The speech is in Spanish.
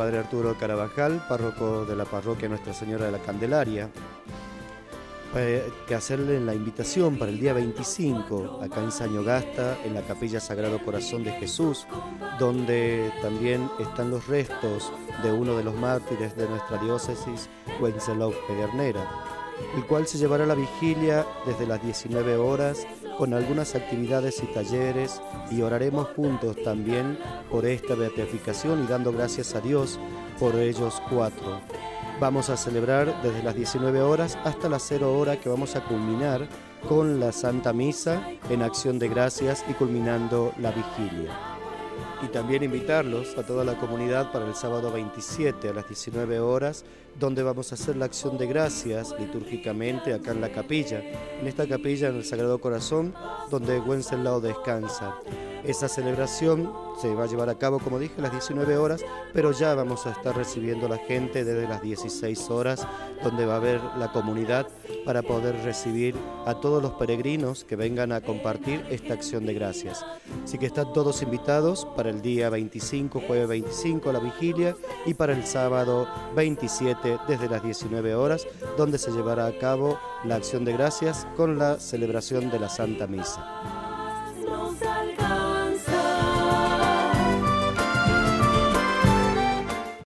Padre Arturo Carabajal, párroco de la parroquia Nuestra Señora de la Candelaria, que hacerle la invitación para el día 25, acá en Sañogasta, en la Capilla Sagrado Corazón de Jesús, donde también están los restos de uno de los mártires de nuestra diócesis, Wenceslao Pedernera, el cual se llevará la vigilia desde las 19 horas con algunas actividades y talleres, y oraremos juntos también por esta beatificación y dando gracias a Dios por ellos cuatro. Vamos a celebrar desde las 19 horas hasta las 0 horas, que vamos a culminar con la Santa Misa en acción de gracias y culminando la vigilia. Y también invitarlos a toda la comunidad para el sábado 27 a las 19 horas, donde vamos a hacer la acción de gracias litúrgicamente acá en la capilla, en esta capilla en el Sagrado Corazón, donde Wenceslao descansa. Esa celebración se va a llevar a cabo, como dije, a las 19 horas, pero ya vamos a estar recibiendo a la gente desde las 16 horas, donde va a haber la comunidad para poder recibir a todos los peregrinos que vengan a compartir esta acción de gracias. Así que están todos invitados para el día 25, jueves 25, la vigilia, y para el sábado 27 desde las 19 horas, donde se llevará a cabo la acción de gracias con la celebración de la Santa Misa.